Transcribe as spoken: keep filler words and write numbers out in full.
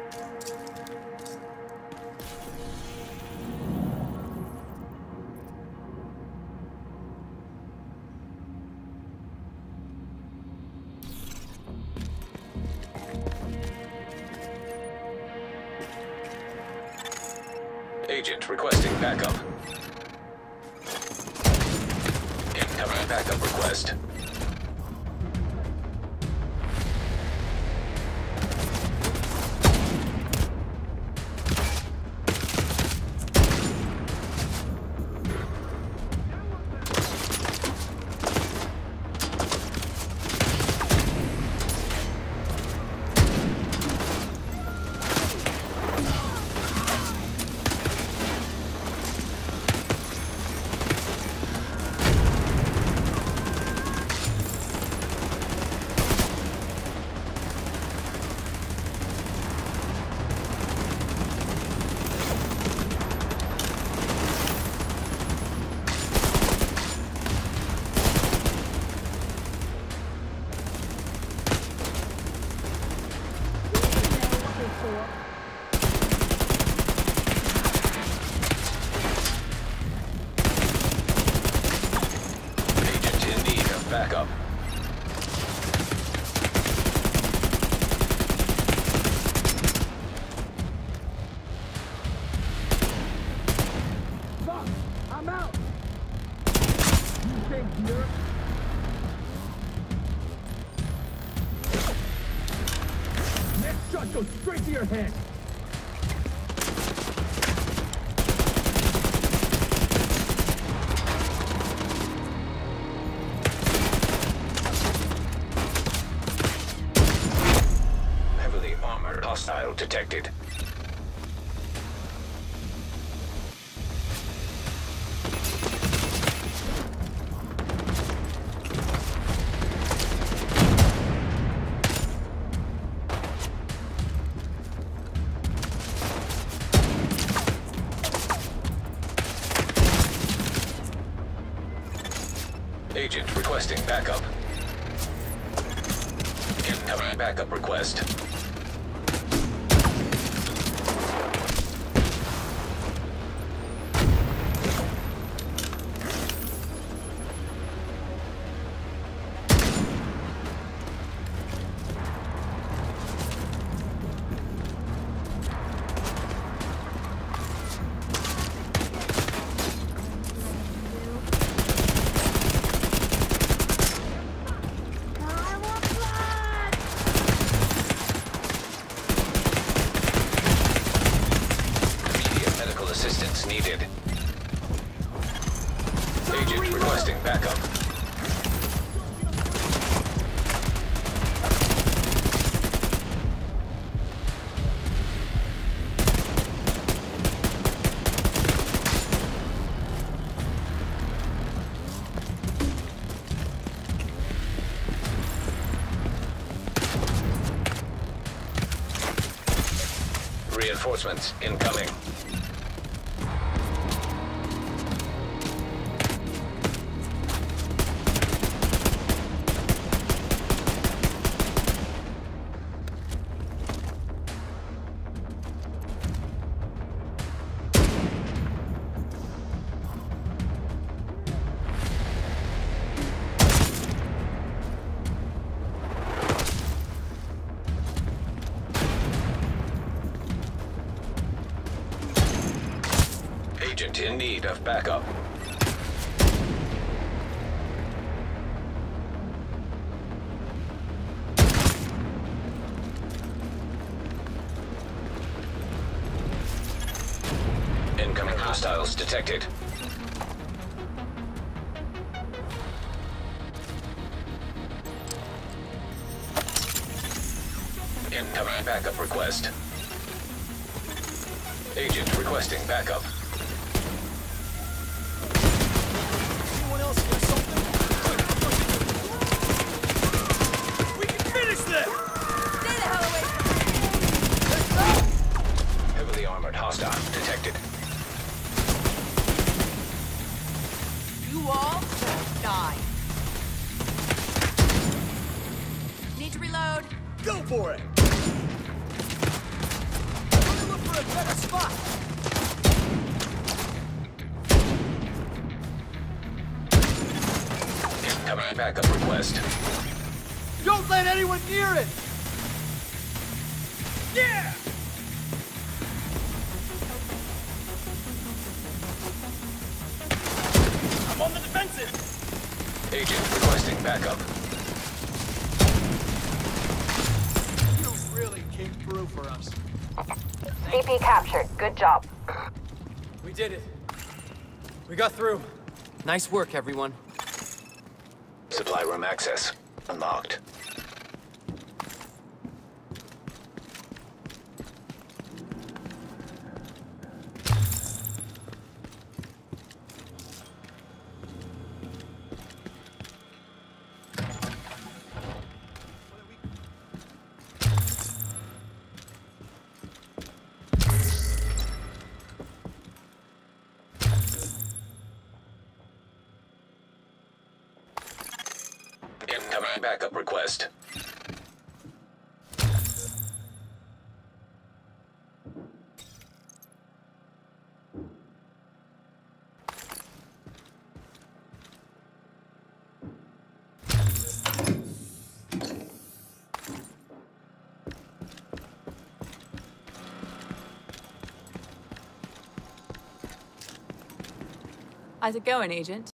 Agent requesting backup. Incoming backup request. Backup. Fuck! I'm out! You think you're... Next shot goes straight to your head! Hostile detected. Agent requesting backup. Incoming backup request. Assistance needed. Agent requesting backup. Reinforcements incoming. Agent in need of backup. Incoming hostiles detected. Incoming backup request. Agent requesting backup. Anyone else hear something? We can finish this! Stay the hell away from me! Heavily armored hostile detected. You all die. Need to reload. Go for it! a better spot. Incoming backup request. Don't let anyone near it! Yeah! I'm on the defensive! Agent requesting backup. You really came through for us. C P captured. Good job. We did it. We got through. Nice work, everyone. Supply room access unlocked. Incoming backup request. How's it going, Agent?